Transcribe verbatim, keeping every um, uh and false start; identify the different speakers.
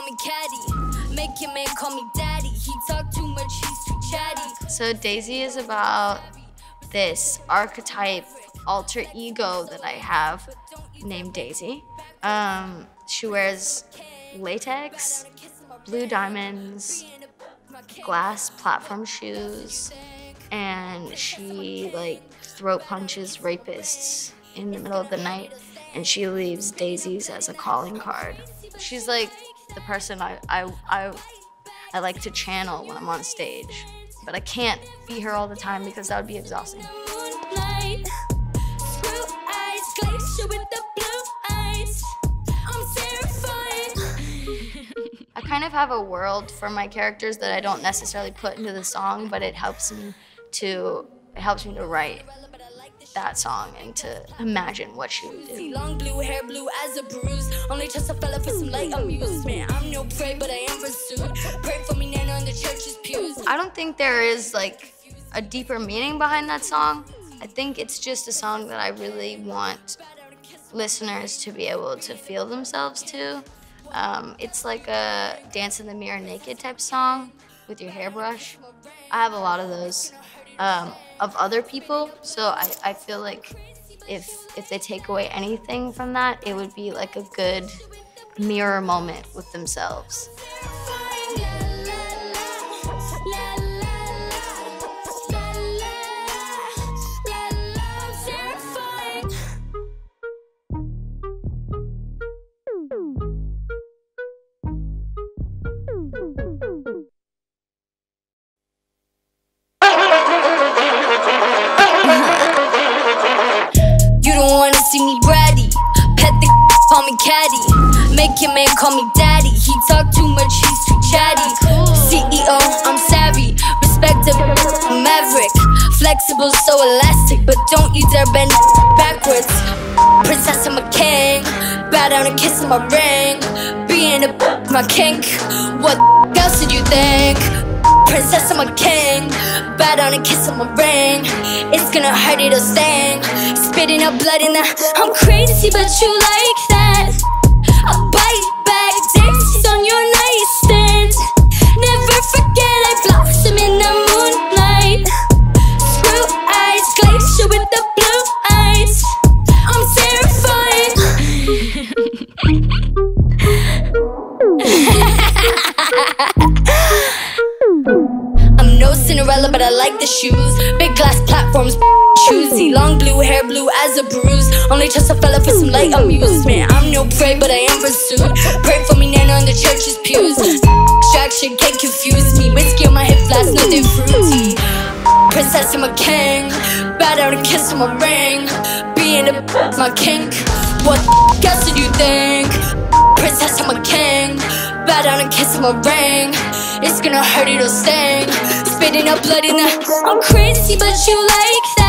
Speaker 1: me caddy. Make your man call me daddy. He talk too much, he's too chatty.
Speaker 2: So Daisy is about this archetype alter ego that I have named Daisy. Um, she wears latex, blue diamonds, glass platform shoes, and she like throat punches rapists in the middle of the night, and she leaves daisies as a calling card. She's like the person I, I, I, I like to channel when I'm on stage, but I can't be her all the time because that would be exhausting. I kind of have a world for my characters that I don't necessarily put into the song, but it helps me to it helps me to write that song and to imagine what she would do.
Speaker 1: Long blue hair, blue as a bruise. Only trust a fella for some light amusement. I'm no prey, but I am pursued. Pray for me, Nana, on the church's pews.
Speaker 2: I don't think there is like a deeper meaning behind that song. I think it's just a song that I really want listeners to be able to feel themselves to. Um, it's like a dance in the mirror naked type song with your hairbrush. I have a lot of those um, of other people, so I, I feel like if, if they take away anything from that, it would be like a good mirror moment with themselves.
Speaker 1: See me bratty, pet the call me caddy. Make your man call me daddy. He talk too much, he's too chatty. C E O, I'm savvy, respectable, maverick. Flexible, so elastic, but don't you dare bend backwards. Princess, I'm a king. Bow down and kiss my ring. Being a my kink. What else did you think? Princess, I'm a king. Bow down and kiss on my ring. It's gonna hurt, it'll sting. Spitting up blood in the I'm crazy, but you like that. I'll bite back, dicks on your nightstand. Never forget I blossom in the moonlight. Screw eyes, glacier with the blue eyes. I'm terrifying. I'm no Cinderella, but I like the shoes. Big glass platforms, choosy. Long blue hair, blue as a bruise. Only trust a fella for some light amusement. I'm no prey, but I am pursued. Pray for me, Nana, on the church's pews. Distraction can't confuse me. Whiskey on my hip flask, nothing fruity. Princess, I'm a king. Bow down and kiss on my ring. Being a my kink. What else did you think? Princess, I'm a king. Bow down and kiss on my ring. It's gonna hurt, it'll sting. Spitting up blood in the I'm crazy, but you like that.